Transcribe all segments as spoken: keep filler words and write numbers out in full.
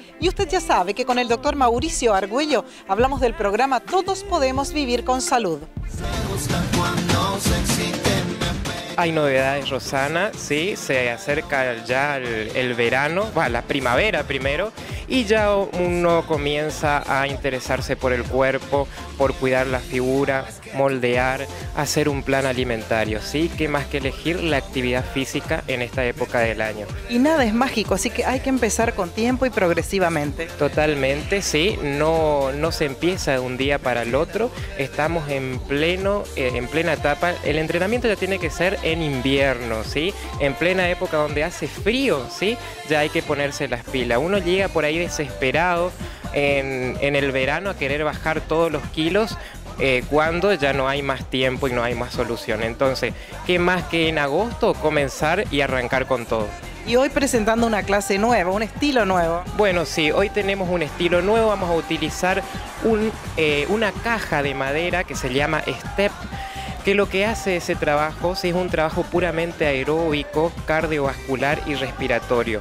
Y usted ya sabe que con el doctor Mauricio Argüello hablamos del programa Todos Podemos Vivir con Salud. Hay novedades, Rosana, sí, se acerca ya el, el verano, bueno, la primavera primero, y ya uno comienza a interesarse por el cuerpo, por cuidar la figura, moldear, hacer un plan alimentario, ¿sí? ¿Qué más que elegir la actividad física en esta época del año? Y nada es mágico, así que hay que empezar con tiempo y progresivamente. Totalmente, sí, no, no se empieza de un día para el otro, estamos en pleno, eh, en plena etapa, el entrenamiento ya tiene que ser en invierno, ¿sí? En plena época donde hace frío, ¿sí? Ya hay que ponerse las pilas. Uno llega por ahí desesperado en, en el verano a querer bajar todos los kilos eh, cuando ya no hay más tiempo y no hay más solución. Entonces, ¿qué más que en agosto comenzar y arrancar con todo? Y hoy presentando una clase nueva, un estilo nuevo. Bueno, sí, hoy tenemos un estilo nuevo, vamos a utilizar un, eh, una caja de madera que se llama Step, que lo que hace ese trabajo sí, es un trabajo puramente aeróbico, cardiovascular y respiratorio.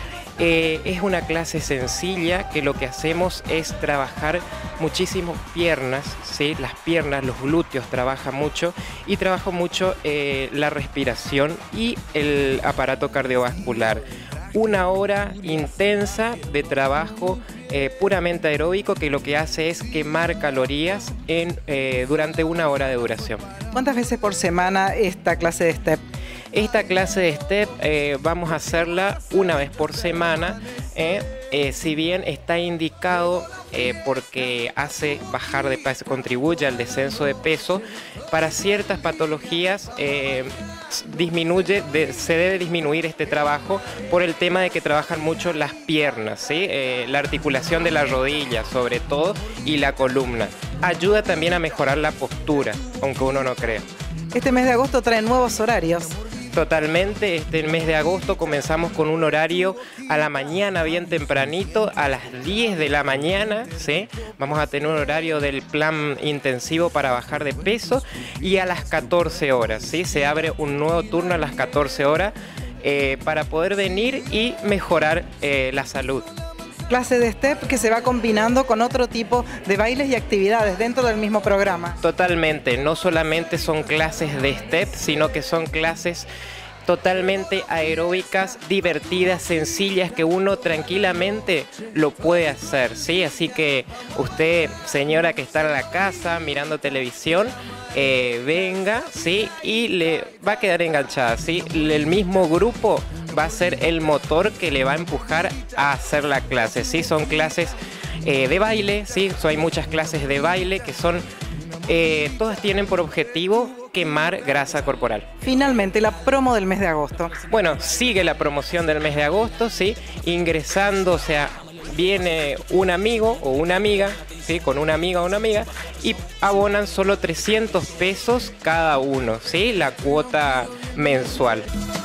Eh, es una clase sencilla que lo que hacemos es trabajar muchísimo piernas, ¿sí? Las piernas, los glúteos trabajan mucho y trabaja mucho eh, la respiración y el aparato cardiovascular. Una hora intensa de trabajo eh, puramente aeróbico que lo que hace es quemar calorías en, eh, durante una hora de duración. ¿Cuántas veces por semana esta clase de Step? Esta clase de Step eh, vamos a hacerla una vez por semana, eh, eh, si bien está indicado eh, porque hace bajar de peso, contribuye al descenso de peso, para ciertas patologías eh, disminuye, de, se debe disminuir este trabajo por el tema de que trabajan mucho las piernas, ¿sí? Eh, la articulación de la rodilla sobre todo y la columna. Ayuda también a mejorar la postura, aunque uno no crea. Este mes de agosto trae nuevos horarios. Totalmente, este mes de agosto comenzamos con un horario a la mañana bien tempranito, a las diez de la mañana, ¿sí? Vamos a tener un horario del plan intensivo para bajar de peso y a las catorce horas, ¿sí? Se abre un nuevo turno a las catorce horas eh, para poder venir y mejorar eh, la salud. Clase de Step que se va combinando con otro tipo de bailes y actividades dentro del mismo programa. Totalmente, no solamente son clases de Step, sino que son clases totalmente aeróbicas, divertidas, sencillas, que uno tranquilamente lo puede hacer, ¿sí? Así que usted, señora que está en la casa mirando televisión, eh, venga, ¿sí? Y le va a quedar enganchada, ¿sí? El mismo grupo va a ser el motor que le va a empujar a hacer la clase, ¿sí? Son clases eh, de baile, ¿sí? So, hay muchas clases de baile que son, eh, todas tienen por objetivo quemar grasa corporal. Finalmente, la promo del mes de agosto. Bueno, sigue la promoción del mes de agosto, ¿sí? Ingresando, o sea, viene un amigo o una amiga, ¿sí? Con una amiga o una amiga y abonan solo trescientos pesos cada uno, ¿sí? La cuota mensual.